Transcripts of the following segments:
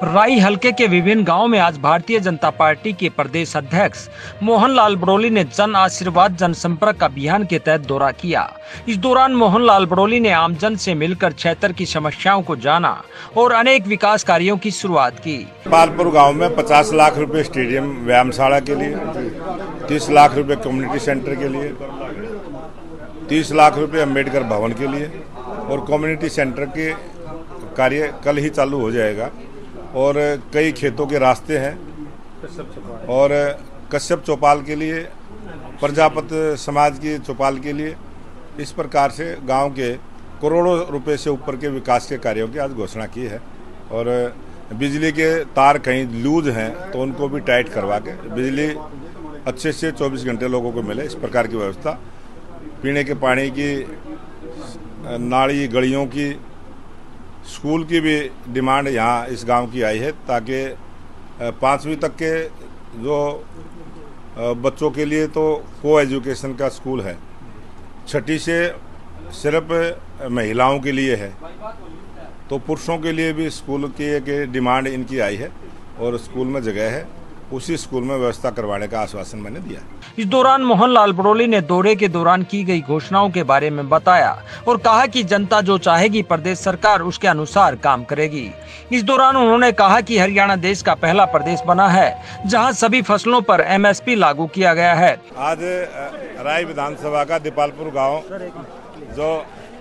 राई हलके के विभिन्न गांवों में आज भारतीय जनता पार्टी के प्रदेश अध्यक्ष मोहनलाल बड़ोली ने जन आशीर्वाद जनसंपर्क अभियान के तहत दौरा किया। इस दौरान मोहनलाल बड़ोली ने आमजन से मिलकर क्षेत्र की समस्याओं को जाना और अनेक विकास कार्यों की शुरुआत की। पालपुर गांव में 50 लाख रुपए स्टेडियम व्यायामशाला के लिए, 30 लाख रुपए कम्युनिटी सेंटर के लिए, 30 लाख रुपए अम्बेडकर भवन के लिए और कम्युनिटी सेंटर के कार्य कल ही चालू हो जाएगा। और कई खेतों के रास्ते हैं और कश्यप चौपाल के लिए, प्रजापति समाज की चौपाल के लिए, इस प्रकार से गांव के करोड़ों रुपए से ऊपर के विकास के कार्यों की आज घोषणा की है। और बिजली के तार कहीं लूज हैं तो उनको भी टाइट करवा के बिजली अच्छे से 24 घंटे लोगों को मिले, इस प्रकार की व्यवस्था। पीने के पानी की, नाली गलियों की, स्कूल की भी डिमांड यहाँ इस गांव की आई है, ताकि 5वीं तक के जो बच्चों के लिए तो को एजुकेशन का स्कूल है, 6ठी से सिर्फ महिलाओं के लिए है, तो पुरुषों के लिए भी स्कूल की एक डिमांड इनकी आई है और स्कूल में जगह है, उसी स्कूल में व्यवस्था करवाने का आश्वासन मैंने दिया। इस दौरान मोहनलाल बड़ोली ने दौरे के दौरान की गई घोषणाओं के बारे में बताया और कहा कि जनता जो चाहेगी प्रदेश सरकार उसके अनुसार काम करेगी। इस दौरान उन्होंने कहा कि हरियाणा देश का पहला प्रदेश बना है जहां सभी फसलों पर MSP लागू किया गया है। आज राय विधानसभा का दीपालपुर गाँव जो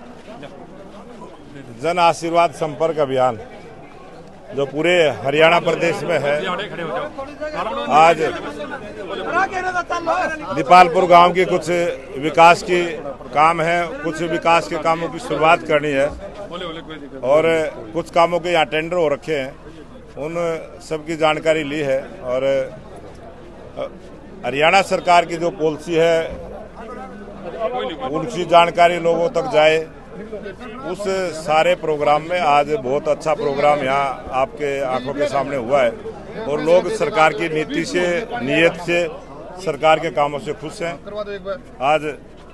जन आशीर्वाद संपर्क अभियान जो पूरे हरियाणा प्रदेश में है, आज दीपालपुर गांव के कुछ विकास की काम है, कुछ विकास के कामों की शुरुआत करनी है और कुछ कामों के यहाँ टेंडर हो रखे हैं, उन सब की जानकारी ली है। और हरियाणा सरकार की जो पॉलिसी है उनकी जानकारी लोगों तक जाए, उस सारे प्रोग्राम में आज बहुत अच्छा प्रोग्राम यहाँ आपके आंखों के सामने हुआ है और लोग सरकार की नीति से, नीयत से, सरकार के कामों से खुश हैं। आज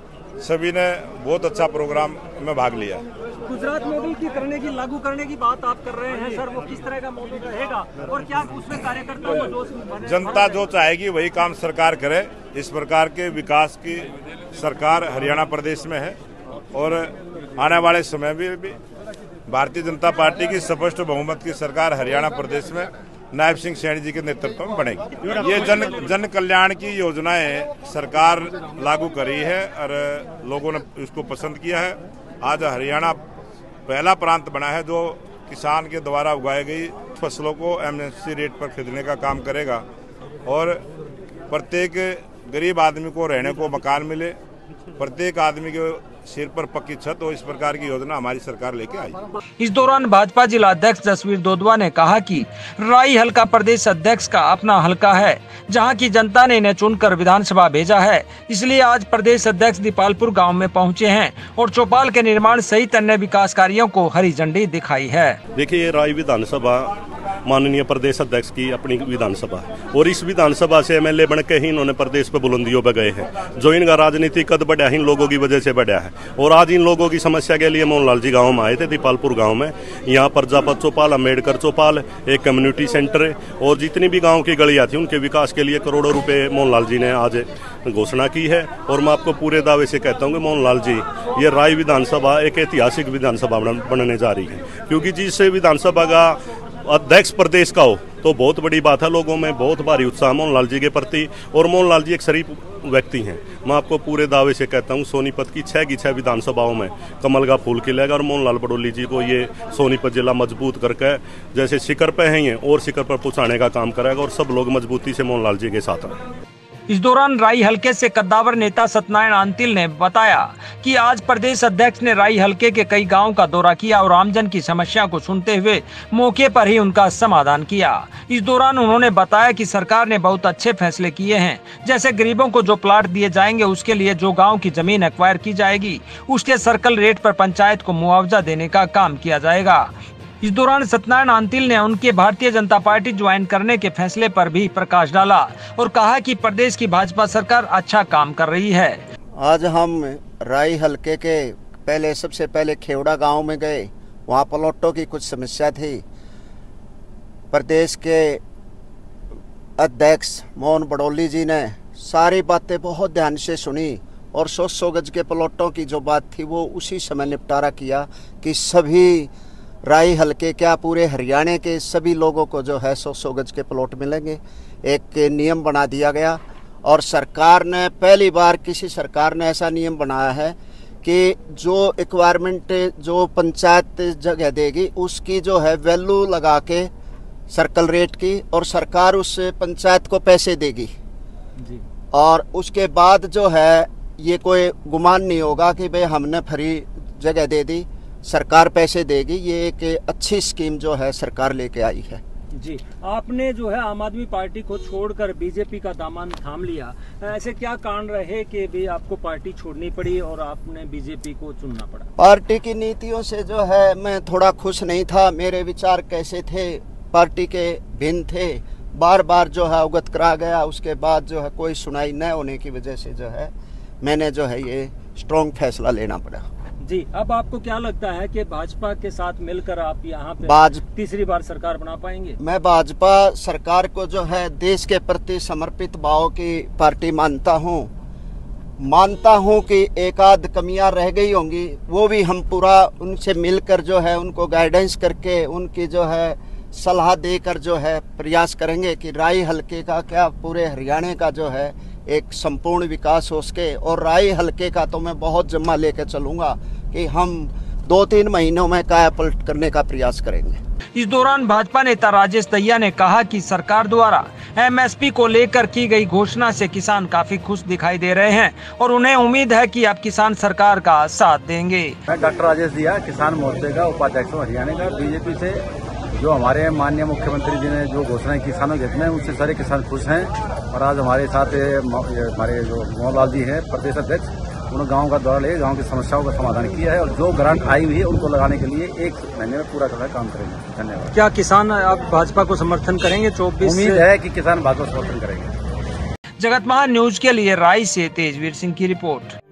सभी ने बहुत अच्छा प्रोग्राम में भाग लिया। गुजरात मॉडल की लागू करने की बात आप कर रहे हैं सर, वो किस तरह का मॉडल रहेगा और क्या उसमें कार्यकर्ताओं को जोश? जनता जो चाहेगी वही काम सरकार करे। इस प्रकार के विकास की सरकार हरियाणा प्रदेश में है और आने वाले समय में भी भारतीय जनता पार्टी की स्पष्ट बहुमत की सरकार हरियाणा प्रदेश में नायब सिंह सैनी जी के नेतृत्व में बनेगी। ये जन कल्याण की योजनाएं सरकार लागू करी है और लोगों ने इसको पसंद किया है। आज हरियाणा पहला प्रांत बना है जो किसान के द्वारा उगाई गई फसलों को MSP रेट पर खरीदने का काम करेगा और प्रत्येक गरीब आदमी को रहने को मकान मिले, प्रत्येक आदमी के सिर पर पक्की छत हो, इस प्रकार की योजना हमारी सरकार लेके आई। इस दौरान भाजपा जिला अध्यक्ष जसवीर दोदवा ने कहा कि राई हलका प्रदेश अध्यक्ष का अपना हलका है, जहां की जनता ने इन्हें चुनकर विधानसभा भेजा है, इसलिए आज प्रदेश अध्यक्ष दीपालपुर गांव में पहुंचे हैं और चौपाल के निर्माण सहित अन्य विकास कार्यों को हरी झंडी दिखाई है। देखिए, राई विधानसभा माननीय प्रदेश अध्यक्ष की अपनी विधानसभा और इस विधानसभा से MLA बन के ही इन्होंने प्रदेश पे बुलंदियों पे गए हैं। जो इनका राजनीतिक कद बढ़ा है इन लोगों की वजह से बढ़ा है और आज इन लोगों की समस्या के लिए मोहनलाल जी गांव में आए थे, दीपालपुर गांव में। यहाँ प्रजापति चौपाल, अम्बेडकर चौपाल, एक कम्युनिटी सेंटर और जितनी भी गाँव की गलियाँ थी उनके विकास के लिए करोड़ों रुपये मोहनलाल जी ने आज घोषणा की है। और मैं आपको पूरे दावे से कहता हूँ कि मोहनलाल जी, ये राय विधानसभा एक ऐतिहासिक विधानसभा बनने जा रही है, क्योंकि जिस विधानसभा का अध्यक्ष प्रदेश का हो तो बहुत बड़ी बात है। लोगों में बहुत भारी उत्साह मोहनलाल जी के प्रति और मोहनलाल जी एक शरीफ व्यक्ति हैं। मैं आपको पूरे दावे से कहता हूं सोनीपत की 6 की 6 विधानसभाओं में कमल का फूल खिलेगा और मोहनलाल बड़ोली जी को ये सोनीपत जिला मजबूत करके जैसे शिखर पे हैं और शिखर पर पहुंचाने का काम करेगा और सब लोग मजबूती से मोहनलाल जी के साथ हैं। इस दौरान राई हलके से कद्दावर नेता सत्यनारायण आंतिल ने बताया कि आज प्रदेश अध्यक्ष ने राई हलके के कई गांवों का दौरा किया और आमजन की समस्या को सुनते हुए मौके पर ही उनका समाधान किया। इस दौरान उन्होंने बताया कि सरकार ने बहुत अच्छे फैसले किए हैं, जैसे गरीबों को जो प्लाट दिए जाएंगे उसके लिए जो गाँव की जमीन एक्वायर की जाएगी उसके सर्कल रेट पर पंचायत को मुआवजा देने का काम किया जाएगा। इस दौरान सत्यनारायण आंतिल ने उनके भारतीय जनता पार्टी ज्वाइन करने के फैसले पर भी प्रकाश डाला और कहा कि प्रदेश की भाजपा सरकार अच्छा काम कर रही है। आज हम राई हलके के सबसे पहले खेवड़ा गांव में गए, वहां प्लॉटों की कुछ समस्या थी। प्रदेश के अध्यक्ष मोहन बड़ौली जी ने सारी बातें बहुत ध्यान से सुनी और 100 गज के प्लॉटों की जो बात थी वो उसी समय निपटारा किया कि सभी राई हलके क्या पूरे हरियाणा के सभी लोगों को जो है 100 गज के प्लॉट मिलेंगे। एक नियम बना दिया गया और सरकार ने पहली बार किसी सरकार ने ऐसा नियम बनाया है कि जो रिक्वायरमेंट जो पंचायत जगह देगी उसकी जो है वैल्यू लगा के सर्कल रेट की और सरकार उस पंचायत को पैसे देगी जी। और उसके बाद जो है ये कोई गुमान नहीं होगा कि भाई हमने फ्री जगह दे दी, सरकार पैसे देगी। ये एक अच्छी स्कीम जो है सरकार लेके आई है जी। आपने जो है आम आदमी पार्टी को छोड़कर बीजेपी का दामन थाम लिया, ऐसे क्या कारण रहे कि भी आपको पार्टी छोड़नी पड़ी और आपने बीजेपी को चुनना पड़ा? पार्टी की नीतियों से जो है मैं थोड़ा खुश नहीं था। मेरे विचार कैसे थे, पार्टी के भिन्न थे, बार बार जो है अवगत करा गया। उसके बाद जो है कोई सुनाई न होने की वजह से जो है मैंने जो है ये स्ट्रॉन्ग फैसला लेना पड़ा जी। अब आपको क्या लगता है कि भाजपा के साथ मिलकर आप यहाँ पे तीसरी बार सरकार बना पाएंगे? मैं भाजपा सरकार को जो है देश के प्रति समर्पित भाव की पार्टी मानता हूँ कि एक आध कमियां रह गई होंगी, वो भी हम पूरा उनसे मिलकर जो है उनको गाइडेंस करके उनकी जो है सलाह देकर जो है प्रयास करेंगे कि राई हलके का क्या पूरे हरियाणा का जो है एक संपूर्ण विकास हो सके। और राई हलके का तो मैं बहुत जिम्मा लेकर चलूँगा कि हम 2-3 महीनों में कायापलट करने का प्रयास करेंगे। इस दौरान भाजपा नेता राजेश दहिया ने कहा कि सरकार द्वारा एमएसपी को लेकर की गई घोषणा से किसान काफी खुश दिखाई दे रहे हैं और उन्हें उम्मीद है कि अब किसान सरकार का साथ देंगे। मैं डॉक्टर राजेश दहिया, किसान मोर्चे का उपाध्यक्ष हूँ हरियाणा का। बीजेपी से जो हमारे माननीय मुख्यमंत्री जी ने जो घोषणाएं किसानों के हित में, उससे सारे किसान खुश हैं। और आज हमारे साथ हमारे जो मोहनलाल जी हैं प्रदेश अध्यक्ष, उन्होंने गांव का दौरा ले गांव की समस्याओं का समाधान किया है और जो ग्रांट आई हुई है उनको लगाने के लिए 1 महीने में पूरा करना काम करेंगे। धन्यवाद। क्या किसान अब भाजपा को समर्थन करेंगे? 24 उम्मीद है कि किसान भाजपा समर्थन करेंगे। जगत महान न्यूज के लिए राई से तेजवीर सिंह की रिपोर्ट।